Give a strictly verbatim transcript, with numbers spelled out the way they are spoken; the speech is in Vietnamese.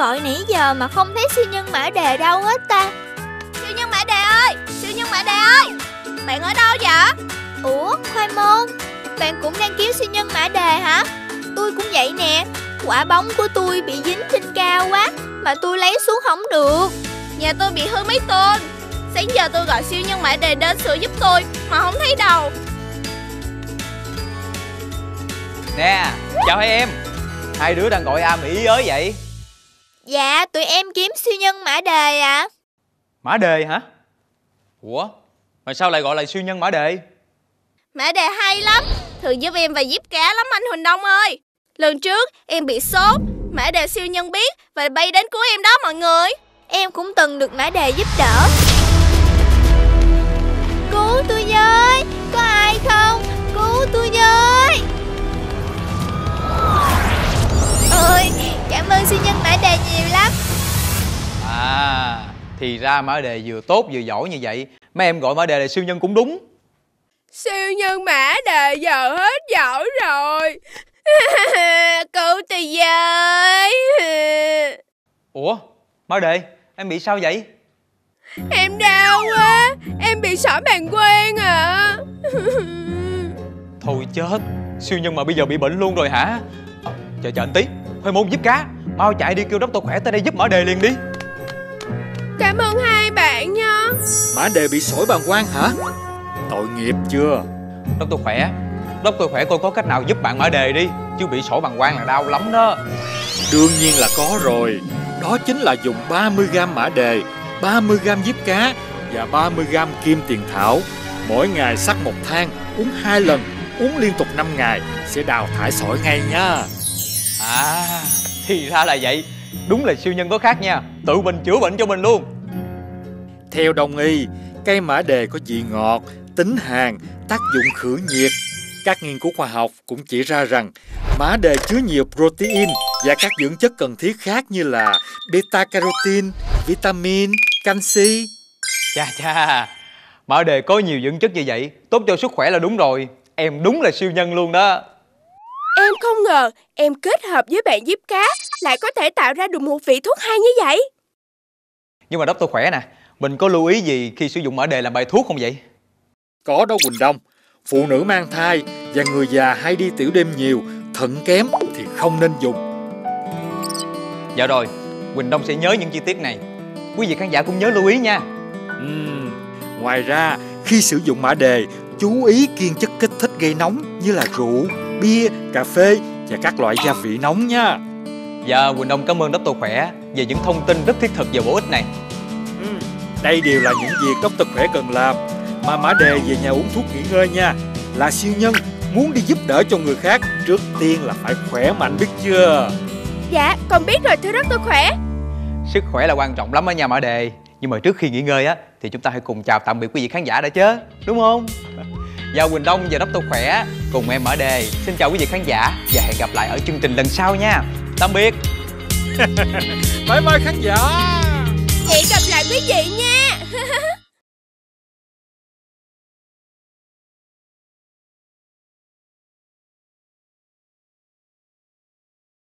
gọi nãy giờ mà không thấy siêu nhân Mã Đề đâu hết ta. Siêu nhân Mã Đề ơi, siêu nhân Mã Đề ơi, bạn ở đâu vậy? Ủa, Khoai Môn, bạn cũng đang cứu siêu nhân Mã Đề hả? Tôi cũng vậy nè. Quả bóng của tôi bị dính trên cao quá mà tôi lấy xuống không được. Nhà tôi bị hư máy tôn. Sáng giờ tôi gọi siêu nhân Mã Đề đến sửa giúp tôi mà không thấy đâu. Nè, chào hai em. Hai đứa đang gọi am ĩ ới vậy? Dạ, tụi em kiếm siêu nhân Mã Đề à. Mã Đề hả? Ủa, mà sao lại gọi là siêu nhân Mã Đề? Mã Đề hay lắm, thường giúp em và giúp cá lắm anh Huỳnh Đông ơi. Lần trước em bị sốt, Mã Đề siêu nhân biết và bay đến cứu em đó mọi người. Em cũng từng được Mã Đề giúp đỡ. Cứu tôi với, có ai không? Cứu tôi với. Ôi, cảm ơn siêu nhân Mã Đề nhiều lắm. À, thì ra Mã Đề vừa tốt vừa giỏi như vậy. Mấy em gọi Mã Đề là siêu nhân cũng đúng. Siêu nhân Mã Đề giờ hết giỏi rồi. Cứu tôi với. Ủa, Mã Đề, em bị sao vậy? Em đau quá, em bị sỏi bàng quang à. Thôi chết, siêu nhân mà bây giờ bị bệnh luôn rồi hả? Chờ chờ anh tí, Khoai Môn giúp cá. Mau chạy đi kêu doctor khỏe tới đây giúp Mã Đề liền đi. Cảm ơn hai bạn nha. Mã Đề bị sỏi bàng quang hả? Tội nghiệp chưa? Doctor khỏe, doctor khỏe coi có cách nào giúp bạn Mã Đề đi. Chứ bị sỏi bàng quang là đau lắm đó. Đương nhiên là có rồi. Đó chính là dùng ba mươi gam Mã Đề, ba mươi gam diếp cá và ba mươi gam kim tiền thảo. Mỗi ngày sắc một thang, uống hai lần, uống liên tục năm ngày sẽ đào thải sỏi ngay nha. À, thì ra là vậy. Đúng là siêu nhân có khác nha. Tự mình chữa bệnh cho mình luôn. Theo đông y, cây Mã Đề có vị ngọt, tính hàn, tác dụng khử nhiệt. Các nghiên cứu khoa học cũng chỉ ra rằng Mã Đề chứa nhiều protein và các dưỡng chất cần thiết khác như là beta carotene, vitamin, canxi. Chà chà, Mã Đề có nhiều dưỡng chất như vậy, tốt cho sức khỏe là đúng rồi. Em đúng là siêu nhân luôn đó. Em không ngờ em kết hợp với bạn giúp cá lại có thể tạo ra được một vị thuốc hay như vậy. Nhưng mà doctor khỏe nè, mình có lưu ý gì khi sử dụng Mã Đề làm bài thuốc không vậy? Có đó Quỳnh Đông. Phụ nữ mang thai và người già hay đi tiểu đêm nhiều, thận kém thì không nên dùng. Dạ rồi, Quỳnh Đông sẽ nhớ những chi tiết này. Quý vị khán giả cũng nhớ lưu ý nha. uhm, Ngoài ra, khi sử dụng Mã Đề, chú ý kiêng chất kích thích gây nóng như là rượu, bia, cà phê và các loại gia vị nóng nha. Dạ, Quỳnh Đông cảm ơn doctor khỏe về những thông tin rất thiết thực và bổ ích này. uhm, Đây đều là những việc doctor khỏe cần làm. Mà Mã Đề về nhà uống thuốc nghỉ ngơi nha. Là siêu nhân, muốn đi giúp đỡ cho người khác, trước tiên là phải khỏe mạnh biết chưa? Dạ, con biết rồi thưa doctor khỏe. Sức khỏe là quan trọng lắm ở nhà Mã Đề. Nhưng mà trước khi nghỉ ngơi á thì chúng ta hãy cùng chào tạm biệt quý vị khán giả đã chứ, đúng không? Và Quỳnh Đông và doctor khỏe cùng em Mã Đề xin chào quý vị khán giả và hẹn gặp lại ở chương trình lần sau nha. Tạm biệt. Bye bye khán giả. Hẹn gặp lại quý vị nha.